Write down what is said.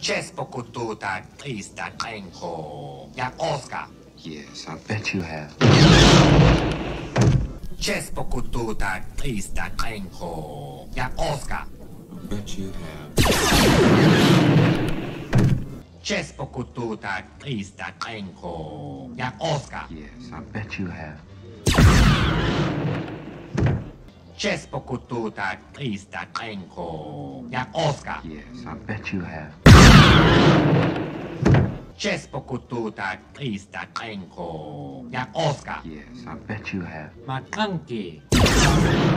C'è potuta trista tenko. Jak Oscar. Yes, I bet you have. C'è potuta trista tenko. Jak Oscar. I bet you have. C'è potuta trista tenko. Jak Oscar. Yes, I bet you have. C'è potuta trista tenko. Jak Oscar. Yes, I bet you have. C'è potuta trista tenko. Jak Oscar. Yes, I bet you have. Ma anche